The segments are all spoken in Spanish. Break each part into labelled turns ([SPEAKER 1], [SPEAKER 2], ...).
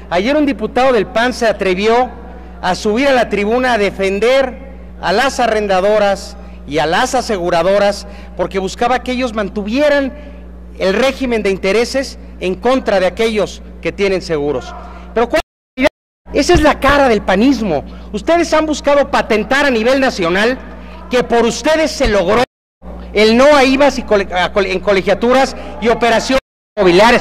[SPEAKER 1] Ayer un diputado del PAN se atrevió a subir a la tribuna a defender a las arrendadoras y a las aseguradoras porque buscaba que ellos mantuvieran el régimen de intereses en contra de aquellos que tienen seguros. Pero ¿cuál es la realidad? Esa es la cara del panismo. Ustedes han buscado patentar a nivel nacional que por ustedes se logró el no a IVAs en colegiaturas y operaciones inmobiliarias.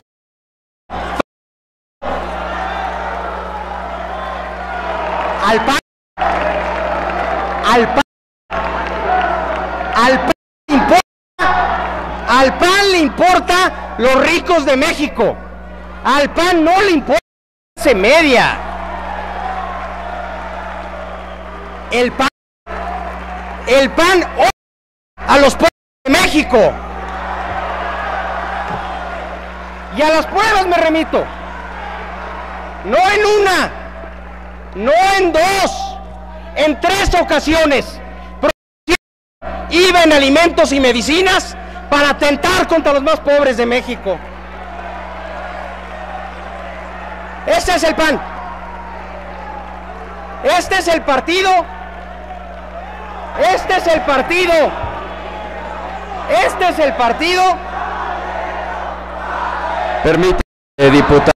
[SPEAKER 1] Al PAN le importa los ricos de México. Al PAN no le importa la clase media. El PAN odia a los pobres de México. Y a las pruebas me remito. No en una, no en dos, en 3 ocasiones. IVA en alimentos y medicinas para atentar contra los más pobres de México. Este es el PAN. Este es el partido. Este es el partido. Este es el partido.
[SPEAKER 2] Permítame, diputado.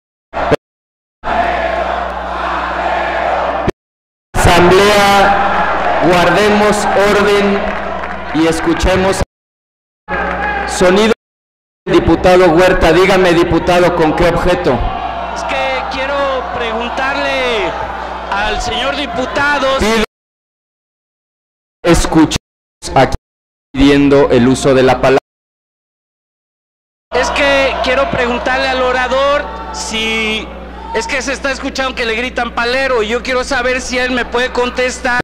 [SPEAKER 2] Asamblea, guardemos orden y escuchemos sonido. Diputado Huerta, dígame, diputado, ¿con qué objeto?
[SPEAKER 3] Es que quiero preguntarle al señor diputado.
[SPEAKER 2] Escuchemos aquí pidiendo el uso de la palabra.
[SPEAKER 3] Es que quiero preguntarle al orador si es que se está escuchando que le gritan palero y yo quiero saber si él me puede contestar.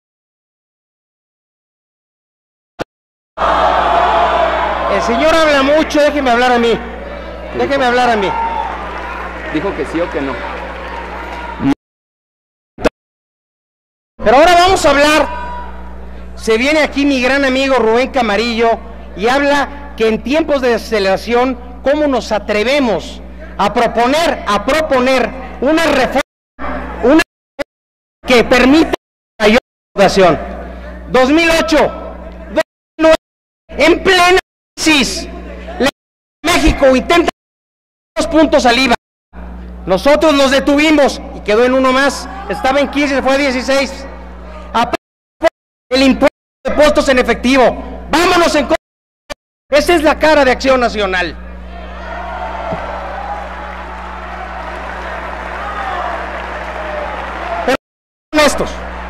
[SPEAKER 1] El señor habla mucho, déjeme hablar a mí. Déjeme hablar a mí.
[SPEAKER 2] ¿Dijo que sí o que no?
[SPEAKER 1] Pero ahora vamos a hablar. Se viene aquí mi gran amigo Rubén Camarillo y habla que en tiempos de aceleración, ¿cómo nos atrevemos a proponer una reforma que permita mayor recaudación? 2008, 2009, en plena crisis, México intenta 2 puntos al IVA. Nosotros nos detuvimos y quedó en 1 más. Estaba en 15, se fue a 16. El impuesto de puestos en efectivo. Vámonos en contra. Esa es la cara de Acción Nacional. Pero honestos,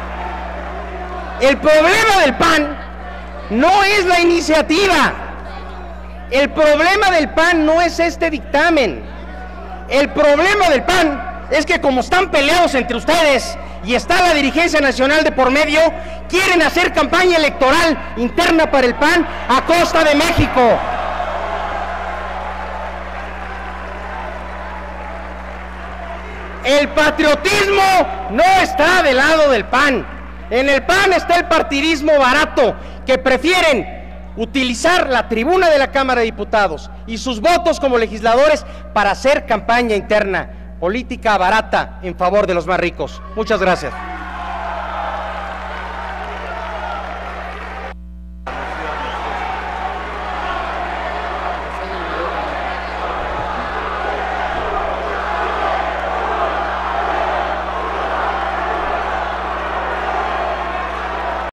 [SPEAKER 1] el problema del PAN no es la iniciativa. El problema del PAN no es este dictamen. El problema del PAN es que como están peleados entre ustedes y está la dirigencia nacional de por medio, quieren hacer campaña electoral interna para el PAN a costa de México. El patriotismo no está del lado del PAN. En el PAN está el partidismo barato, que prefieren utilizar la tribuna de la Cámara de Diputados y sus votos como legisladores para hacer campaña interna, política barata en favor de los más ricos. Muchas gracias.